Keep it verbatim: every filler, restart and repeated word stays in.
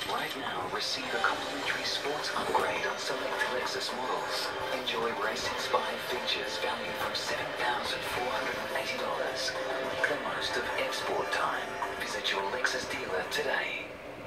Right now, receive a complimentary sports upgrade on select Lexus models. Enjoy race-inspired features valued from seven thousand four hundred eighty dollars. Make the most of export time. Visit your Lexus dealer today.